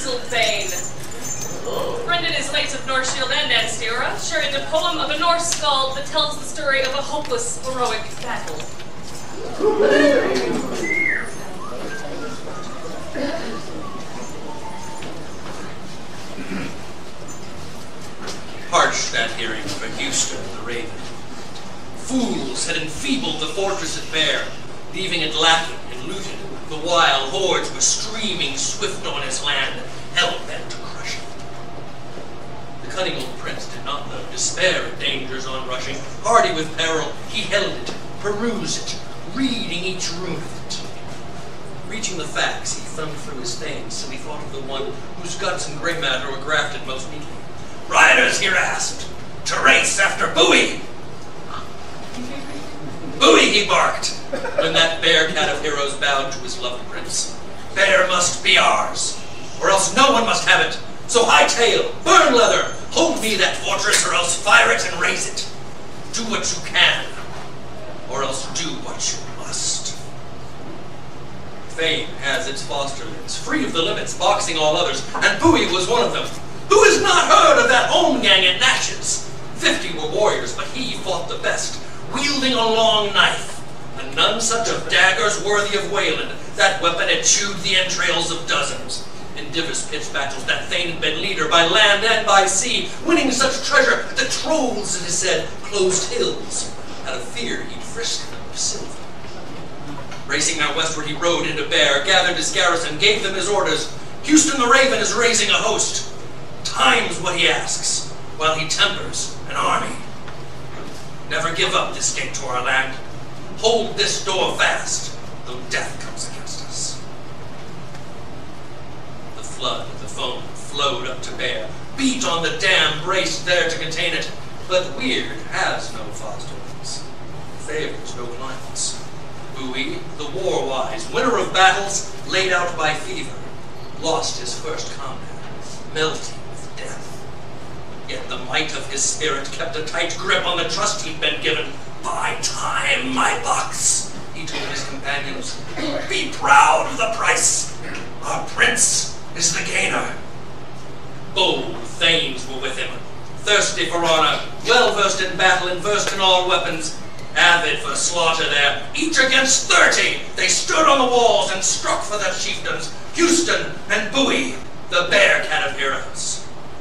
Grizzardbane. Brendan is late of Northshield and Ansteorra, sharing a poem of a Norse skald that tells the story of a hopeless, heroic battle. Harsh that hearing for Houston the Raven. Fools had enfeebled the fortress at Bear, leaving it lacking and looted, the while hordes were streaming swift on his land, hell-bent to crush it. The cunning old prince did not, though, despair at dangers onrushing. Hardy with peril, he held it, perused it, reading each rune of it. Reaching the facts, he thumbed through his thanes till he thought of the one whose guts and grey matter were grafted most neatly. Riders, here asked, to race after Bowie! Bowie, he barked, when that bear cat of heroes bowed to his loved prince. Bear must be ours, or else no one must have it. So hightail, burn leather, hold me that fortress, or else fire it and raise it. Do what you can, or else do what you must. Fame has its fosterlings, free of the limits, boxing all others, and Bowie was one of them. Who has not heard of that home gang at Nash's? 50 were warriors, but he fought the best, wielding a long knife, and none such of daggers worthy of Wayland. That weapon had chewed the entrails of dozens. In divers pitched battles, that thane had been leader by land and by sea, winning such treasure that trolls, it is said, closed hills. Out of fear, he'd frisked them of silver. Racing out westward, he rode into Bear, gathered his garrison, gave them his orders. Houston the Raven is raising a host. Time's what he asks, while he tempers an army. Never give up this gate to our land. Hold this door fast, though death comes against us. The flood of the foam flowed up to Bear, beat on the dam braced there to contain it. But Weird has no fosterlings, favors no clients. Bowie, the war-wise, winner of battles, laid out by fever, lost his first combat, melting with death. Yet the might of his spirit kept a tight grip on the trust he'd been given. By time, my bucks, he told his companions, be proud of the price. Our prince is the gainer. Bold thanes were with him, thirsty for honor, well-versed in battle and versed in all weapons, avid for slaughter there. Each against 30, they stood on the walls and struck for their chieftains, Houston and Bowie, the bear cat of heroes.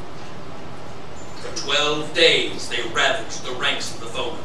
For 12 days they ravaged the ranks of the foemen.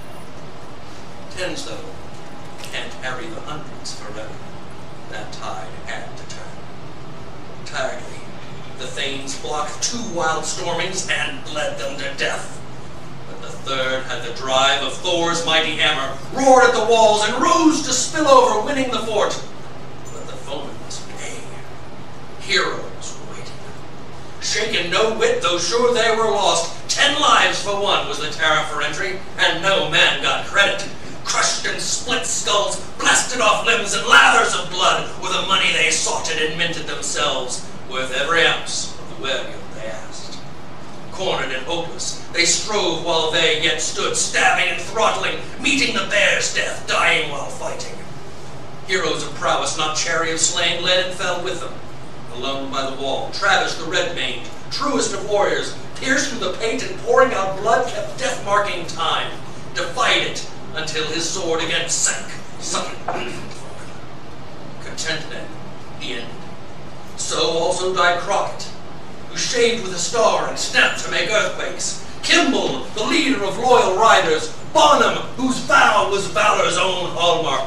Tens, though, can't harry the hundreds forever. That tide had to turn. Tiredly, the thanes blocked 2 wild stormings and bled them to death. But the third had the drive of Thor's mighty hammer, roared at the walls, and rose to spill over, winning the fort. But the foemen must pay. Heroes were waiting. Shaken no whit, though sure they were lost, 10 lives for one was the tariff for entry, and no man got credit. Crushed and split skulls, blasted off limbs, and lathers of blood were the money they soughted and minted themselves, worth every ounce of the wergild they asked. Cornered and hopeless, they strove while they yet stood, stabbing and throttling, meeting the bear's death, dying while fighting. Heroes of prowess, not chary of slaying, led and fell with them. Alone by the wall, Travis the red-maned, truest of warriors, pierced through the pate and pouring out blood, kept death-marking time, defied it, until his sword again sank, sucking. Content then, he ended. So also died Crockett, who shaved with a star and snapped to make earthquakes. Kimball, the leader of loyal riders. Bonham, whose vow was valor's own hallmark.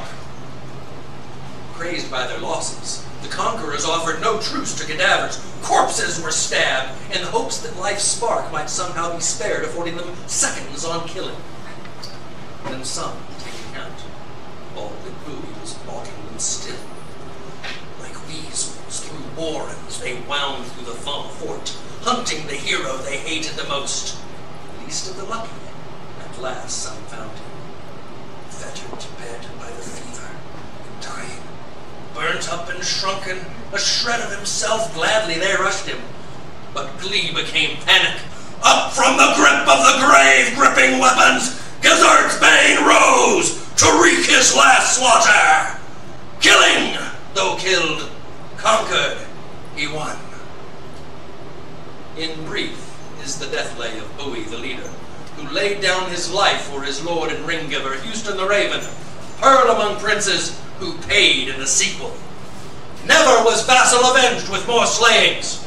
Crazed by their losses, the conquerors offered no truce to cadavers. Corpses were stabbed, in the hopes that life's spark might somehow be spared, affording them seconds on killing. Then some, taking count, all that Bowie was balking them still. Like weasels through warrens, they wound through the fort, hunting the hero they hated the most. Least of the lucky, at last some found him, fettered to bed by the fever, dying. Burnt up and shrunken, a shred of himself, gladly they rushed him. But glee became panic. Up from the grip of the grave, gripping weapons, Grizzardbane rose to wreak his last slaughter. Killing, though killed, conquered, he won. In brief, is the death lay of Bowie the leader, who laid down his life for his lord and ring-giver, Houston the Raven, pearl among princes, who paid in the sequel. Never was vassal avenged with more slayings.